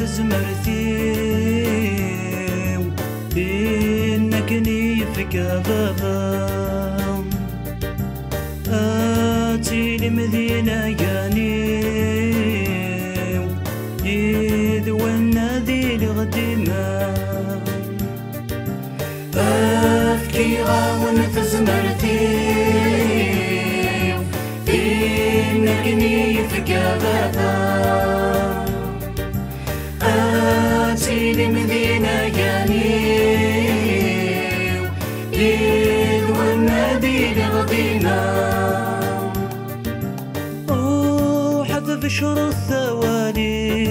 تزمرتي إنك نيفك بابا آتي لمدينة ياني يذونا ذي الغديمة أفكي غاون تزمرتي إنك نيفك بابا آتي لمدينة ياني يذونا ذي الغديمة بشر الثواني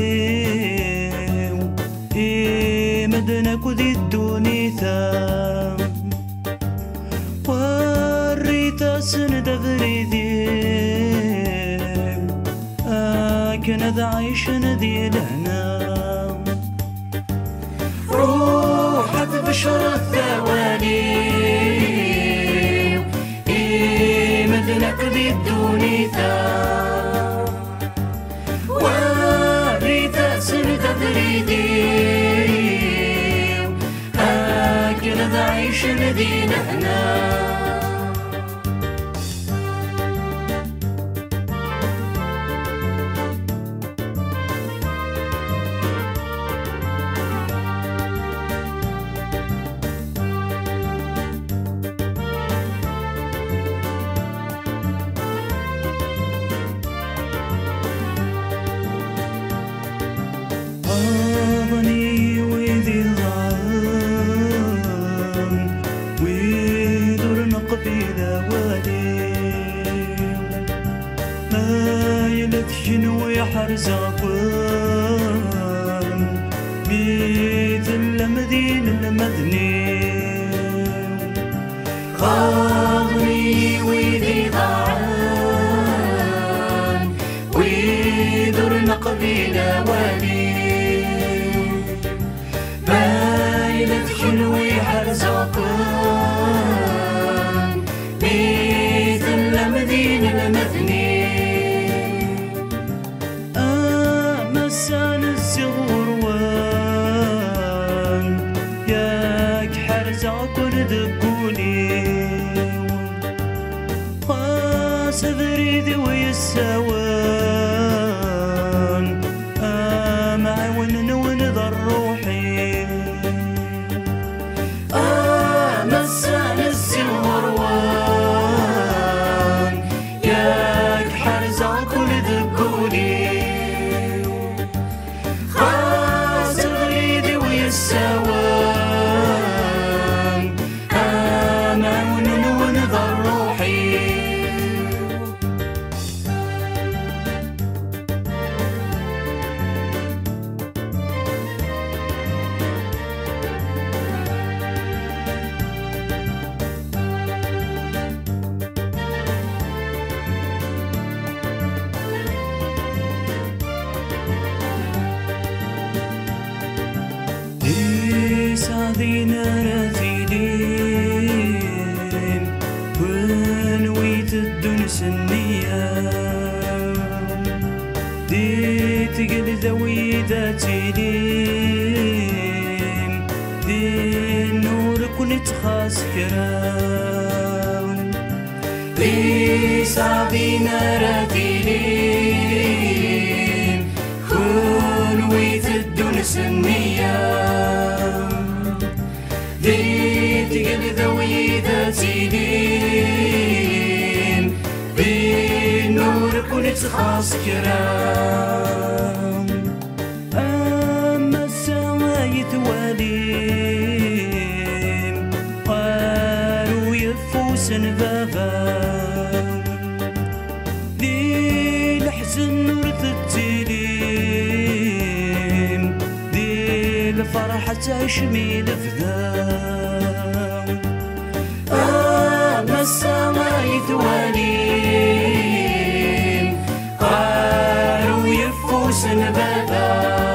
مدنك ذي الدونيثا وريتا سند فريدي كان ذا عيش ذي لهنا روحت بشر الثواني مدنك ذي الدونيثا عيش الذين هنا شنو حرزاقون مثل المدين المدني خاضني ويذي ضاعان ويذرن قبيلة والي بايلة شنو حرزاقون مثل المدين المدني مسان الزغور وان ياك حرزاك وردقوني خاص بريدي ويساوان معاون ونذر روحي مسان الزغور وان ياك حرزاك وردقوني السوام آمن ونذر روحي سعدينا رافدين ونويت الدنس النية دي تقل ذوي ذاتي لين دي النور كنت خاص كرام دي سعدينا رافدين ونويت الدنس النية ذوي ذاتي لين بالنور كنت خاص كرام أما السمايت والين قالوا يفوس بابا ذي الحزن نورث التلين ذي الفرحة تعيش ميل فذا السماء ثوانين قالوا يفوس بابا